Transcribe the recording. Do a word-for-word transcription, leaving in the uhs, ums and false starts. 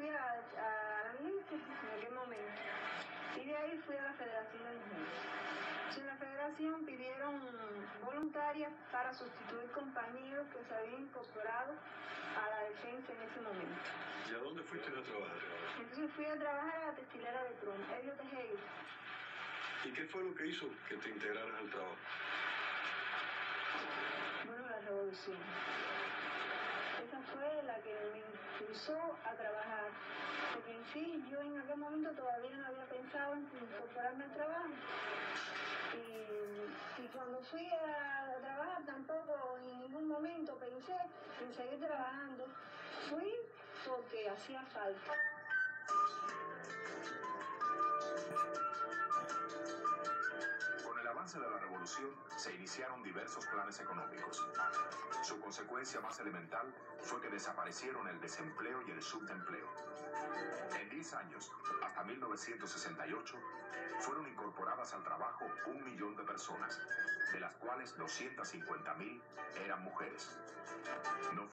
fui a, a la milicia en aquel momento. Y de ahí fui a la Federación de Mujeres. En la Federación pidieron voluntarias para sustituir compañeros que se habían incorporado a la defensa en ese momento. ¿Y a dónde fuiste a trabajar? Entonces fui a trabajar a la textilera de Crom, Elio Tejero. ¿Y qué fue lo que hizo que te integraras al trabajo? Bueno, la revolución. Esa fue la que me impulsó a trabajar, porque en sí yo en aquel momento todavía no había pensado en incorporarme al trabajo. Y, y cuando fui a, a trabajar tampoco en ningún momento pensé en seguir trabajando. Fui porque hacía falta. Con el avance de la revolución se iniciaron diversos planes económicos. Su consecuencia más elemental fue que desaparecieron el desempleo y el subempleo. En diez años, hasta mil novecientos sesenta y ocho, fueron incorporadas al trabajo un millón de personas, de las cuales doscientas cincuenta mil eran mujeres. No